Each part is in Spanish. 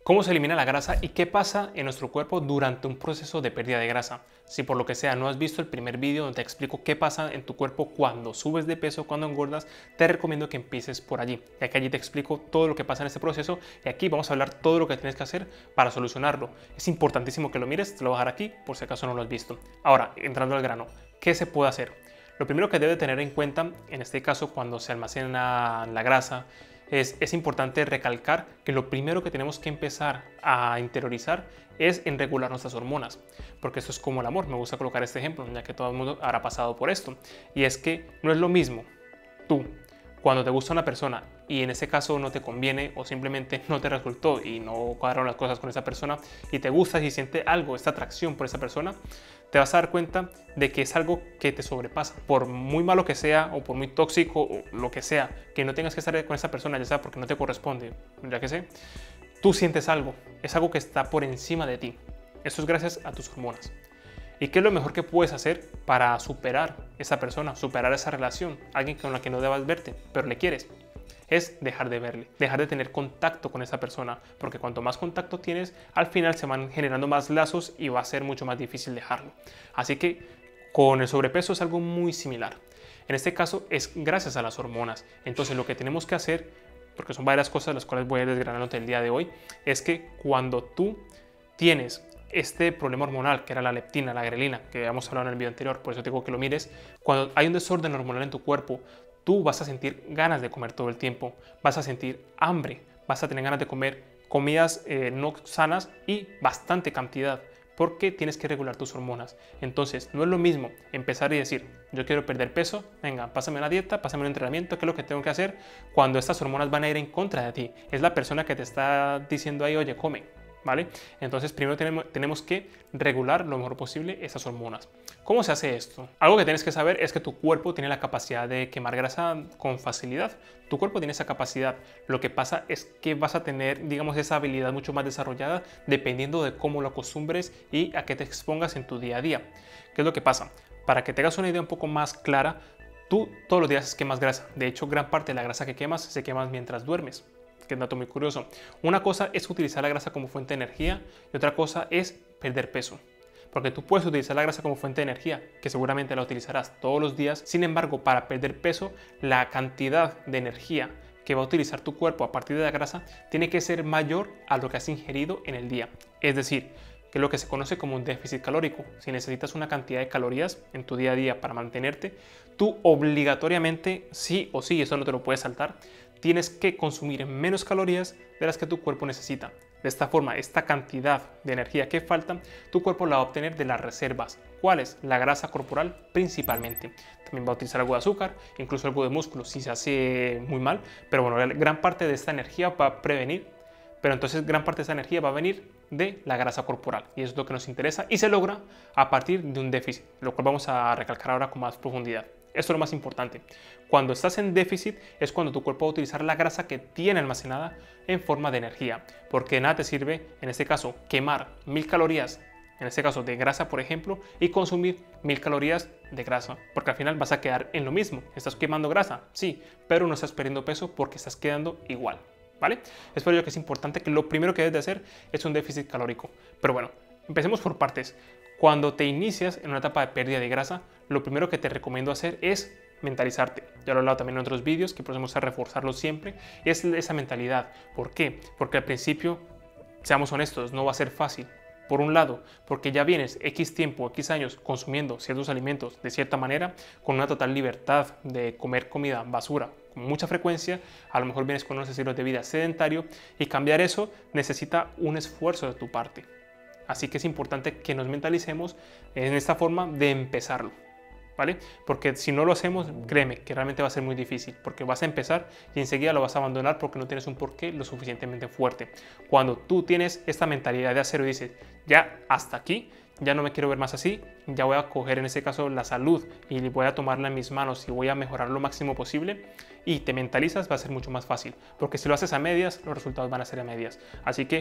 ¿Cómo se elimina la grasa y qué pasa en nuestro cuerpo durante un proceso de pérdida de grasa? Si por lo que sea no has visto el primer vídeo donde te explico qué pasa en tu cuerpo cuando subes de peso, cuando engordas, te recomiendo que empieces por allí, ya que allí te explico todo lo que pasa en este proceso y aquí vamos a hablar todo lo que tienes que hacer para solucionarlo. Es importantísimo que lo mires, te lo voy a dejar aquí por si acaso no lo has visto. Ahora, entrando al grano, ¿qué se puede hacer? Lo primero que debe tener en cuenta, en este caso cuando se almacena la grasa, es importante recalcar que lo primero que tenemos que empezar a interiorizar es en regular nuestras hormonas, porque esto es como el amor. Me gusta colocar este ejemplo, ya que todo el mundo habrá pasado por esto, y es que no es lo mismo tú cuando te gusta una persona y en ese caso no te conviene o simplemente no te resultó y no cuadraron las cosas con esa persona y te gustas y sientes algo, esta atracción por esa persona, te vas a dar cuenta de que es algo que te sobrepasa. Por muy malo que sea o por muy tóxico o lo que sea, que no tengas que estar con esa persona, ya sea porque no te corresponde, ya que sé, tú sientes algo, es algo que está por encima de ti. Eso es gracias a tus hormonas. ¿Y qué es lo mejor que puedes hacer para superar esa persona, superar esa relación? Alguien con la que no debas verte, pero le quieres. Es dejar de verle, dejar de tener contacto con esa persona, porque cuanto más contacto tienes, al final se van generando más lazos y va a ser mucho más difícil dejarlo. Así que con el sobrepeso es algo muy similar. En este caso es gracias a las hormonas. Entonces lo que tenemos que hacer, porque son varias cosas las cuales voy a desgranarte el día de hoy, es que cuando tú tienes este problema hormonal, que era la leptina, la grelina, que habíamos hablado en el video anterior, por eso te digo que lo mires, cuando hay un desorden hormonal en tu cuerpo, tú vas a sentir ganas de comer todo el tiempo, vas a sentir hambre, vas a tener ganas de comer comidas no sanas y bastante cantidad, porque tienes que regular tus hormonas. Entonces, no es lo mismo empezar y decir, yo quiero perder peso, venga, pásame una dieta, pásame un entrenamiento, ¿qué es lo que tengo que hacer? Cuando estas hormonas van a ir en contra de ti. Es la persona que te está diciendo ahí, oye, come. ¿Vale? Entonces primero tenemos que regular lo mejor posible esas hormonas. ¿Cómo se hace esto? Algo que tienes que saber es que tu cuerpo tiene la capacidad de quemar grasa con facilidad. Tu cuerpo tiene esa capacidad. Lo que pasa es que vas a tener, digamos, esa habilidad mucho más desarrollada dependiendo de cómo lo acostumbres y a qué te expongas en tu día a día. ¿Qué es lo que pasa? Para que tengas una idea un poco más clara, tú todos los días quemas grasa. De hecho, gran parte de la grasa que quemas se quema mientras duermes, que es un dato muy curioso. Una cosa es utilizar la grasa como fuente de energía y otra cosa es perder peso. Porque tú puedes utilizar la grasa como fuente de energía, que seguramente la utilizarás todos los días. Sin embargo, para perder peso, la cantidad de energía que va a utilizar tu cuerpo a partir de la grasa tiene que ser mayor a lo que has ingerido en el día. Es decir, que es lo que se conoce como un déficit calórico. Si necesitas una cantidad de calorías en tu día a día para mantenerte, tú obligatoriamente, sí o sí, eso no te lo puedes saltar, tienes que consumir menos calorías de las que tu cuerpo necesita. De esta forma, esta cantidad de energía que falta, tu cuerpo la va a obtener de las reservas. ¿Cuáles? La grasa corporal principalmente. También va a utilizar algo de azúcar, incluso algo de músculo si se hace muy mal. Pero bueno, gran parte de esta energía va a prevenir. Pero entonces gran parte de esa energía va a venir de la grasa corporal. Y eso es lo que nos interesa y se logra a partir de un déficit, lo cual vamos a recalcar ahora con más profundidad. Esto es lo más importante. Cuando estás en déficit es cuando tu cuerpo va a utilizar la grasa que tiene almacenada en forma de energía. Porque nada te sirve, en este caso, quemar 1000 calorías, en este caso de grasa, por ejemplo, y consumir 1000 calorías de grasa. Porque al final vas a quedar en lo mismo. Estás quemando grasa, sí, pero no estás perdiendo peso porque estás quedando igual. ¿Vale? Es por ello que es importante que lo primero que debes de hacer es un déficit calórico. Pero bueno, empecemos por partes. Cuando te inicias en una etapa de pérdida de grasa, lo primero que te recomiendo hacer es mentalizarte. Ya lo he hablado también en otros vídeos, que podemos reforzarlo siempre, es esa mentalidad. ¿Por qué? Porque al principio, seamos honestos, no va a ser fácil. Por un lado, porque ya vienes X tiempo, X años consumiendo ciertos alimentos de cierta manera, con una total libertad de comer comida basura con mucha frecuencia, a lo mejor vienes con unos estilos de vida sedentario y cambiar eso necesita un esfuerzo de tu parte. Así que es importante que nos mentalicemos en esta forma de empezarlo, ¿vale? Porque si no lo hacemos, créeme que realmente va a ser muy difícil, porque vas a empezar y enseguida lo vas a abandonar porque no tienes un porqué lo suficientemente fuerte. Cuando tú tienes esta mentalidad de acero y dices, ya hasta aquí, ya no me quiero ver más así, ya voy a coger en ese caso la salud y voy a tomarla en mis manos y voy a mejorar lo máximo posible y te mentalizas, va a ser mucho más fácil, porque si lo haces a medias, los resultados van a ser a medias. Así que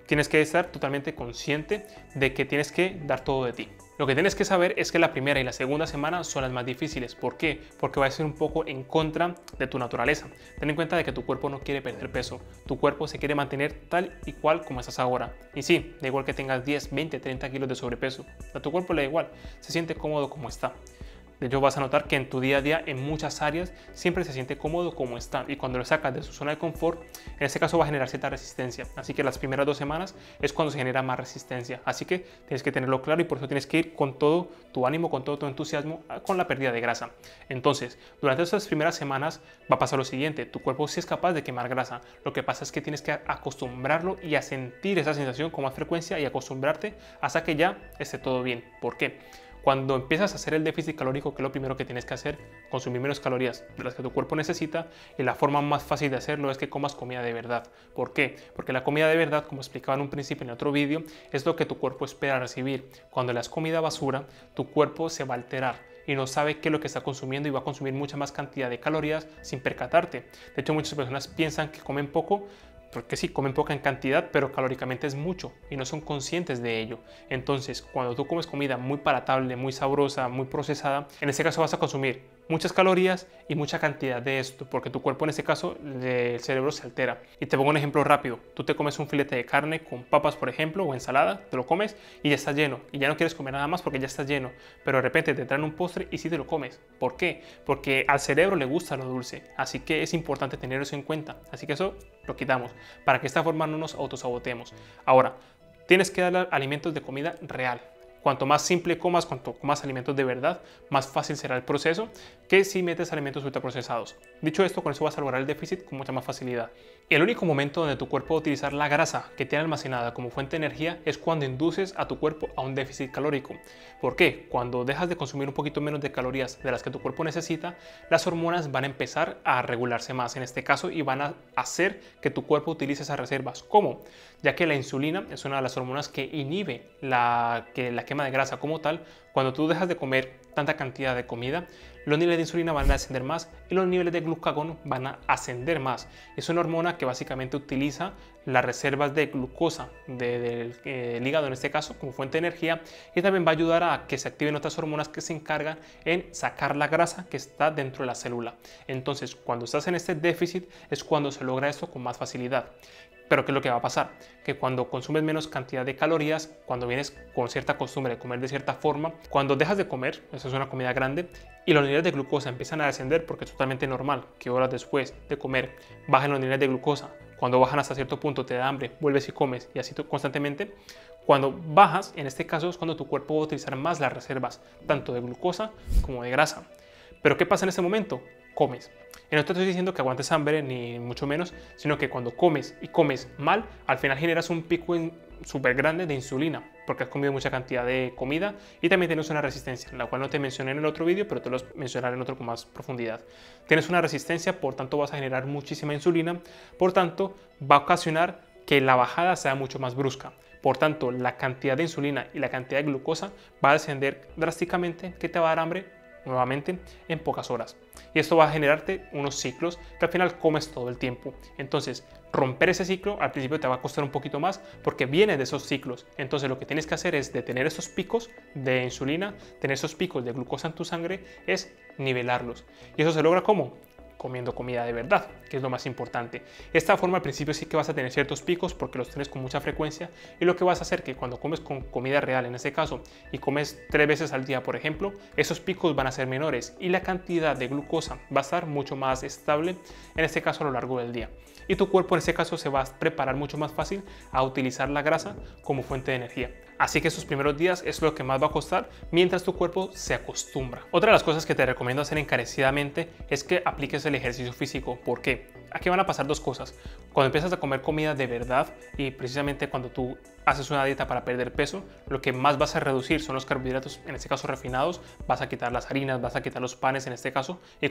tienes que estar totalmente consciente de que tienes que dar todo de ti. Lo que tienes que saber es que la primera y la segunda semana son las más difíciles. ¿Por qué? Porque va a ser un poco en contra de tu naturaleza. Ten en cuenta de que tu cuerpo no quiere perder peso. Tu cuerpo se quiere mantener tal y cual como estás ahora. Y sí, da igual que tengas 10, 20, 30 kilos de sobrepeso. A tu cuerpo le da igual. Se siente cómodo como está. De hecho, vas a notar que en tu día a día, en muchas áreas, siempre se siente cómodo como está. Y cuando lo sacas de su zona de confort, en este caso va a generar cierta resistencia. Así que las primeras 2 semanas es cuando se genera más resistencia. Así que tienes que tenerlo claro y por eso tienes que ir con todo tu ánimo, con todo tu entusiasmo, con la pérdida de grasa. Entonces, durante estas primeras semanas va a pasar lo siguiente. Tu cuerpo sí es capaz de quemar grasa. Lo que pasa es que tienes que acostumbrarlo y a sentir esa sensación con más frecuencia y acostumbrarte hasta que ya esté todo bien. ¿Por qué? Cuando empiezas a hacer el déficit calórico, que es lo primero que tienes que hacer, consumir menos calorías de las que tu cuerpo necesita, y la forma más fácil de hacerlo es que comas comida de verdad. ¿Por qué? Porque la comida de verdad, como explicaba en un principio en otro vídeo, es lo que tu cuerpo espera recibir. Cuando le das comida basura, tu cuerpo se va a alterar y no sabe qué es lo que está consumiendo y va a consumir mucha más cantidad de calorías sin percatarte. De hecho, muchas personas piensan que comen poco, porque sí, comen poca en cantidad, pero calóricamente es mucho y no son conscientes de ello. Entonces, cuando tú comes comida muy palatable, muy sabrosa, muy procesada, en este caso vas a consumir muchas calorías y mucha cantidad de esto, porque tu cuerpo en este caso, el cerebro se altera. Y te pongo un ejemplo rápido. Tú te comes un filete de carne con papas, por ejemplo, o ensalada, te lo comes y ya estás lleno. Y ya no quieres comer nada más porque ya estás lleno. Pero de repente te traen un postre y sí te lo comes. ¿Por qué? Porque al cerebro le gusta lo dulce. Así que es importante tener eso en cuenta. Así que eso lo quitamos, para que de esta forma no nos autosabotemos. Ahora, tienes que darle alimentos de comida real. Cuanto más simple comas, cuanto comas alimentos de verdad, más fácil será el proceso que si metes alimentos ultraprocesados. Dicho esto, con eso vas a lograr el déficit con mucha más facilidad. El único momento donde tu cuerpo va a utilizar la grasa que tiene almacenada como fuente de energía es cuando induces a tu cuerpo a un déficit calórico. ¿Por qué? Cuando dejas de consumir un poquito menos de calorías de las que tu cuerpo necesita, las hormonas van a empezar a regularse más en este caso y van a hacer que tu cuerpo utilice esas reservas. ¿Cómo? Ya que la insulina es una de las hormonas que inhibe la quema de grasa como tal. Cuando tú dejas de comer tanta cantidad de comida, los niveles de insulina van a ascender más y los niveles de glucagón van a ascender más. Es una hormona que básicamente utiliza las reservas de glucosa del hígado en este caso como fuente de energía, y también va a ayudar a que se activen otras hormonas que se encargan en sacar la grasa que está dentro de la célula. Entonces, cuando estás en este déficit es cuando se logra esto con más facilidad. Pero ¿qué es lo que va a pasar? Que cuando consumes menos cantidad de calorías, cuando vienes con cierta costumbre de comer de cierta forma, cuando dejas de comer, eso es una comida grande, y los niveles de glucosa empiezan a descender, porque es totalmente normal que horas después de comer bajen los niveles de glucosa. Cuando bajan hasta cierto punto te da hambre, vuelves y comes, y así constantemente. Cuando bajas, en este caso es cuando tu cuerpo va a utilizar más las reservas, tanto de glucosa como de grasa. Pero ¿qué pasa en este momento? Comes. Y no te estoy diciendo que aguantes hambre, ni mucho menos, sino que cuando comes y comes mal, al final generas un pico súper grande de insulina, porque has comido mucha cantidad de comida y también tienes una resistencia, la cual no te mencioné en el otro vídeo, pero te lo mencionaré en otro con más profundidad. Tienes una resistencia, por tanto vas a generar muchísima insulina, por tanto va a ocasionar que la bajada sea mucho más brusca. Por tanto, la cantidad de insulina y la cantidad de glucosa va a descender drásticamente, que te va a dar hambre nuevamente en pocas horas. Y esto va a generarte unos ciclos que al final comes todo el tiempo. Entonces, romper ese ciclo al principio te va a costar un poquito más porque viene de esos ciclos. Entonces, lo que tienes que hacer es detener esos picos de insulina, tener esos picos de glucosa en tu sangre, es nivelarlos. ¿Y eso se logra cómo? Comiendo comida de verdad, que es lo más importante. De esta forma al principio sí que vas a tener ciertos picos porque los tienes con mucha frecuencia, y lo que vas a hacer que cuando comes con comida real en este caso y comes 3 veces al día por ejemplo, esos picos van a ser menores y la cantidad de glucosa va a estar mucho más estable en este caso a lo largo del día, y tu cuerpo en este caso se va a preparar mucho más fácil a utilizar la grasa como fuente de energía. Así que esos primeros días es lo que más va a costar mientras tu cuerpo se acostumbra. Otra de las cosas que te recomiendo hacer encarecidamente es que apliques el ejercicio físico. ¿Por qué? Aquí van a pasar dos cosas. Cuando empiezas a comer comida de verdad, y precisamente cuando tú haces una dieta para perder peso, lo que más vas a reducir son los carbohidratos, en este caso refinados. Vas a quitar las harinas, vas a quitar los panes en este caso, y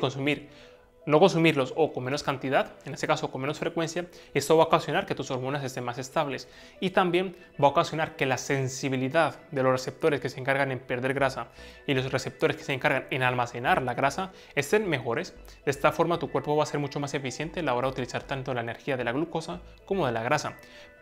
no consumirlos o con menos cantidad, en este caso con menos frecuencia. Esto va a ocasionar que tus hormonas estén más estables, y también va a ocasionar que la sensibilidad de los receptores que se encargan en perder grasa y los receptores que se encargan en almacenar la grasa estén mejores. De esta forma tu cuerpo va a ser mucho más eficiente a la hora de utilizar tanto la energía de la glucosa como de la grasa.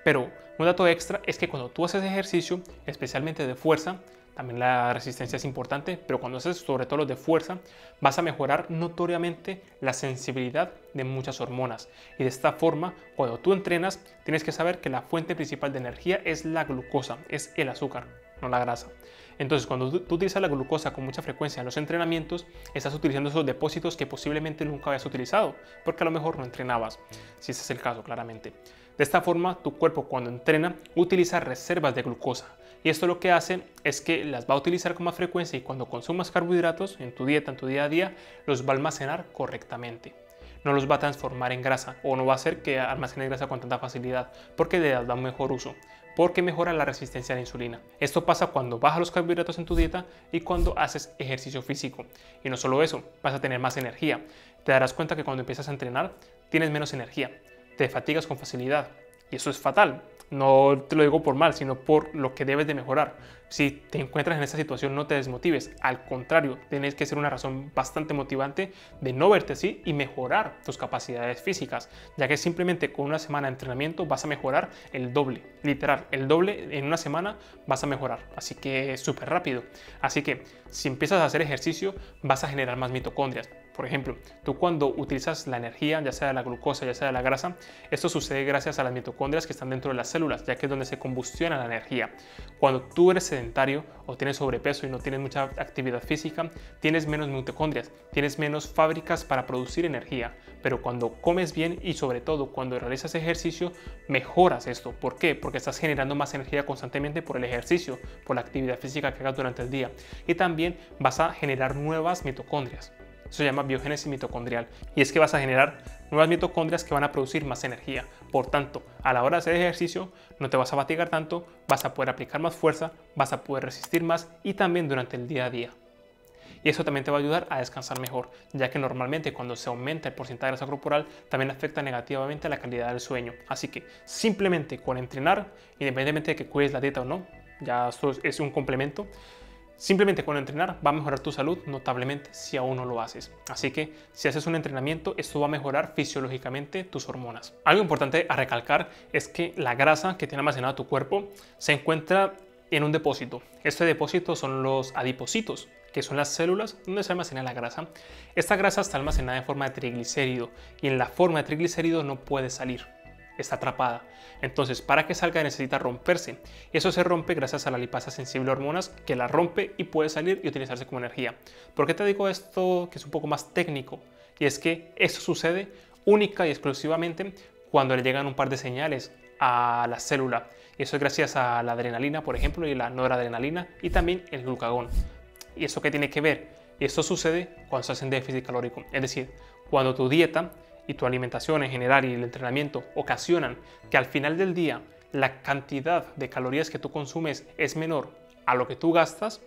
Pero un dato extra es que cuando tú haces ejercicio, especialmente de fuerza, también la resistencia es importante, pero cuando haces sobre todo los de fuerza, vas a mejorar notoriamente la sensibilidad de muchas hormonas. Y de esta forma, cuando tú entrenas, tienes que saber que la fuente principal de energía es la glucosa, es el azúcar, no la grasa. Entonces, cuando tú utilizas la glucosa con mucha frecuencia en los entrenamientos, estás utilizando esos depósitos que posiblemente nunca habías utilizado, porque a lo mejor no entrenabas, si ese es el caso, claramente. De esta forma, tu cuerpo cuando entrena utiliza reservas de glucosa. Y esto lo que hace es que las va a utilizar con más frecuencia y cuando consumas carbohidratos en tu dieta, en tu día a día, los va a almacenar correctamente. No los va a transformar en grasa o no va a hacer que almacene grasa con tanta facilidad porque le da un mejor uso, porque mejora la resistencia a la insulina. Esto pasa cuando bajas los carbohidratos en tu dieta y cuando haces ejercicio físico. Y no solo eso, vas a tener más energía. Te darás cuenta que cuando empiezas a entrenar tienes menos energía, te fatigas con facilidad y eso es fatal. No te lo digo por mal, sino por lo que debes de mejorar. Si te encuentras en esta situación, no te desmotives. Al contrario, tienes que ser una razón bastante motivante de no verte así y mejorar tus capacidades físicas, ya que simplemente con una semana de entrenamiento vas a mejorar el doble. Literal, el doble en una semana vas a mejorar. Así que es súper rápido. Así que si empiezas a hacer ejercicio, vas a generar más mitocondrias. Por ejemplo, tú cuando utilizas la energía, ya sea de la glucosa, ya sea de la grasa, esto sucede gracias a las mitocondrias que están dentro de las células, ya que es donde se combustiona la energía. Cuando tú eres sedentario o tienes sobrepeso y no tienes mucha actividad física, tienes menos mitocondrias, tienes menos fábricas para producir energía. Pero cuando comes bien y sobre todo cuando realizas ejercicio, mejoras esto. ¿Por qué? Porque estás generando más energía constantemente por el ejercicio, por la actividad física que hagas durante el día. Y también vas a generar nuevas mitocondrias. Eso se llama biogénesis mitocondrial y es que vas a generar nuevas mitocondrias que van a producir más energía. Por tanto, a la hora de hacer ejercicio no te vas a fatigar tanto, vas a poder aplicar más fuerza, vas a poder resistir más y también durante el día a día. Y eso también te va a ayudar a descansar mejor, ya que normalmente cuando se aumenta el porcentaje de grasa corporal también afecta negativamente la calidad del sueño. Así que simplemente con entrenar, independientemente de que cuides la dieta o no, ya esto es un complemento. Simplemente con entrenar va a mejorar tu salud notablemente si aún no lo haces. Así que si haces un entrenamiento, esto va a mejorar fisiológicamente tus hormonas. Algo importante a recalcar es que la grasa que tiene almacenado tu cuerpo se encuentra en un depósito. Este depósito son los adipocitos, que son las células donde se almacena la grasa. Esta grasa está almacenada en forma de triglicérido y en la forma de triglicérido no puede salir. Está atrapada. Entonces, para que salga necesita romperse. Y eso se rompe gracias a la lipasa sensible a hormonas que la rompe y puede salir y utilizarse como energía. ¿Por qué te digo esto que es un poco más técnico? Y es que esto sucede única y exclusivamente cuando le llegan un par de señales a la célula. Y eso es gracias a la adrenalina, por ejemplo, y la noradrenalina y también el glucagón. ¿Y eso qué tiene que ver? Y esto sucede cuando se hace déficit calórico. Es decir, cuando tu dieta y tu alimentación en general y el entrenamiento ocasionan que al final del día la cantidad de calorías que tú consumes es menor a lo que tú gastas,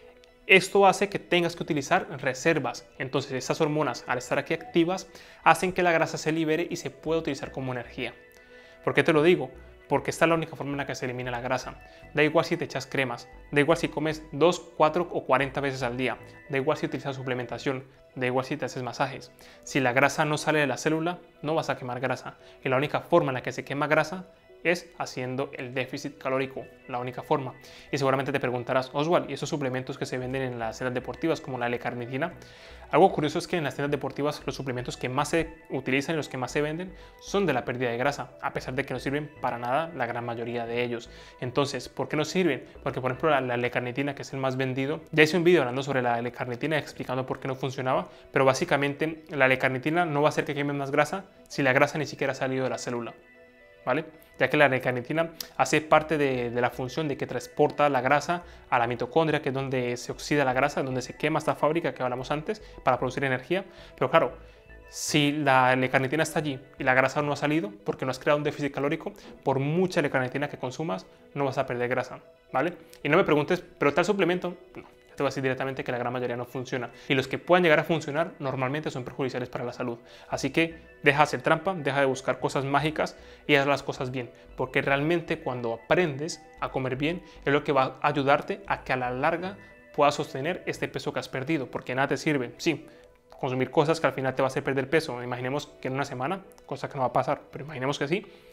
esto hace que tengas que utilizar reservas. Entonces estas hormonas, al estar aquí activas, hacen que la grasa se libere y se pueda utilizar como energía. ¿Por qué te lo digo? Porque esta es la única forma en la que se elimina la grasa. Da igual si te echas cremas, da igual si comes 2, 4 o 40 veces al día, da igual si utilizas suplementación, da igual si te haces masajes. Si la grasa no sale de la célula, no vas a quemar grasa. Y la única forma en la que se quema grasa es haciendo el déficit calórico, la única forma. Y seguramente te preguntarás, Oswald, ¿y esos suplementos que se venden en las tiendas deportivas como la L-carnitina? Algo curioso es que en las tiendas deportivas los suplementos que más se utilizan y los que más se venden son de la pérdida de grasa, a pesar de que no sirven para nada la gran mayoría de ellos. Entonces, ¿por qué no sirven? Porque, por ejemplo, la L-carnitina, que es el más vendido, ya hice un vídeo hablando sobre la L-carnitina explicando por qué no funcionaba, pero básicamente la L-carnitina no va a hacer que queme más grasa si la grasa ni siquiera ha salido de la célula, ¿vale? Ya que la L-carnitina hace parte de la función de que transporta la grasa a la mitocondria, que es donde se oxida la grasa, donde se quema esta fábrica que hablamos antes para producir energía. Pero claro, si la L-carnitina está allí y la grasa no ha salido porque no has creado un déficit calórico, por mucha L-carnitina que consumas, no vas a perder grasa, ¿vale? Y no me preguntes, ¿pero tal suplemento? No. Te voy a decir directamente que la gran mayoría no funciona y los que puedan llegar a funcionar normalmente son perjudiciales para la salud. Así que deja de hacer trampa, deja de buscar cosas mágicas y haz las cosas bien, porque realmente cuando aprendes a comer bien es lo que va a ayudarte a que a la larga puedas sostener este peso que has perdido, porque nada te sirve, sí, consumir cosas que al final te va a hacer perder peso. Imaginemos que en una semana, cosa que no va a pasar, pero imaginemos que sí,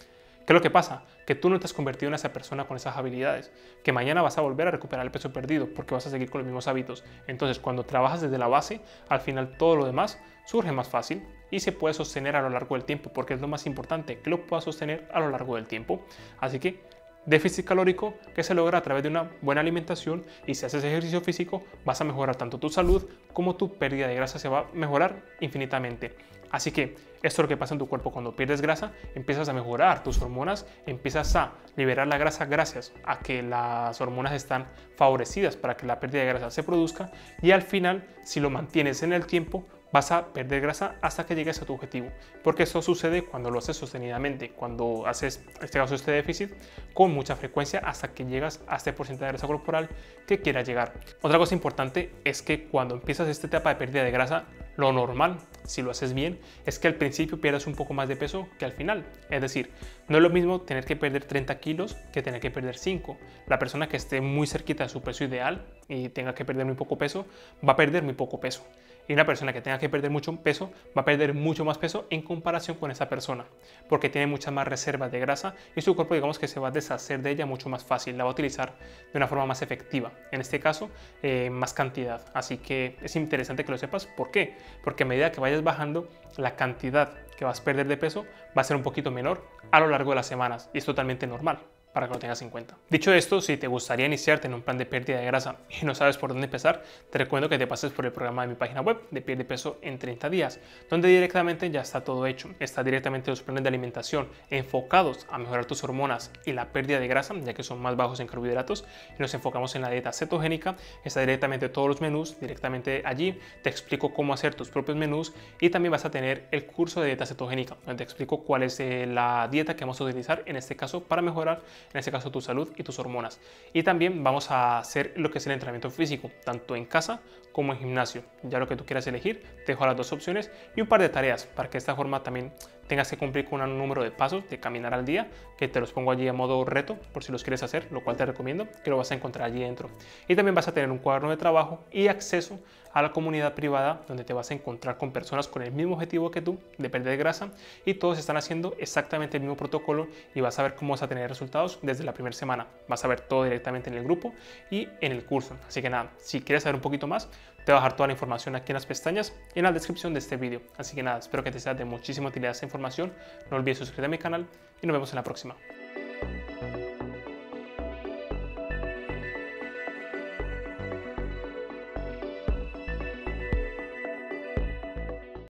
¿Qué es lo que pasa? Que tú no te has convertido en esa persona con esas habilidades, que mañana vas a volver a recuperar el peso perdido porque vas a seguir con los mismos hábitos. Entonces, cuando trabajas desde la base, al final todo lo demás surge más fácil y se puede sostener a lo largo del tiempo, porque es lo más importante, que lo puedas sostener a lo largo del tiempo. Así que déficit calórico que se logra a través de una buena alimentación, y si haces ejercicio físico vas a mejorar tanto tu salud como tu pérdida de grasa se va a mejorar infinitamente. Así que esto es lo que pasa en tu cuerpo cuando pierdes grasa: empiezas a mejorar tus hormonas, empiezas a liberar la grasa gracias a que las hormonas están favorecidas para que la pérdida de grasa se produzca, y al final, si lo mantienes en el tiempo, vas a perder grasa hasta que llegues a tu objetivo, porque eso sucede cuando lo haces sostenidamente, cuando haces, en este caso, este déficit con mucha frecuencia hasta que llegas a este porcentaje de grasa corporal que quieras llegar. Otra cosa importante es que cuando empiezas esta etapa de pérdida de grasa, lo normal, si lo haces bien, es que al principio pierdas un poco más de peso que al final. Es decir, no es lo mismo tener que perder 30 kilos que tener que perder 5. La persona que esté muy cerquita de su peso ideal y tenga que perder muy poco peso, va a perder muy poco peso. Y una persona que tenga que perder mucho peso va a perder mucho más peso en comparación con esa persona, porque tiene muchas más reservas de grasa y su cuerpo, digamos, que se va a deshacer de ella mucho más fácil, la va a utilizar de una forma más efectiva, en este caso más cantidad. Así que es interesante que lo sepas. ¿Por qué? Porque a medida que vayas bajando, la cantidad que vas a perder de peso va a ser un poquito menor a lo largo de las semanas, y es totalmente normal, para que lo tengas en cuenta. Dicho esto, si te gustaría iniciarte en un plan de pérdida de grasa y no sabes por dónde empezar, te recomiendo que te pases por el programa de mi página web de Pierde Peso en 30 días, donde directamente ya está todo hecho. Está directamente los planes de alimentación enfocados a mejorar tus hormonas y la pérdida de grasa, ya que son más bajos en carbohidratos, y nos enfocamos en la dieta cetogénica. Está directamente todos los menús, directamente allí te explico cómo hacer tus propios menús, y también vas a tener el curso de dieta cetogénica, donde te explico cuál es la dieta que vamos a utilizar en este caso para mejorar, en este caso, tu salud y tus hormonas. Y también vamos a hacer lo que es el entrenamiento físico, tanto en casa como en gimnasio. Ya lo que tú quieras elegir, te dejo las dos opciones y un par de tareas para que de esta forma también tengas que cumplir con un número de pasos de caminar al día, que te los pongo allí a modo reto por si los quieres hacer, lo cual te recomiendo, que lo vas a encontrar allí dentro. Y también vas a tener un cuaderno de trabajo y acceso a la comunidad privada, donde te vas a encontrar con personas con el mismo objetivo que tú de perder grasa, y todos están haciendo exactamente el mismo protocolo, y vas a ver cómo vas a tener resultados desde la primera semana. Vas a ver todo directamente en el grupo y en el curso. Así que nada, si quieres saber un poquito más, te voy a dejar toda la información aquí en las pestañas y en la descripción de este vídeo. Así que nada, espero que te sea de muchísima utilidad esta información. No olvides suscribirte a mi canal y nos vemos en la próxima.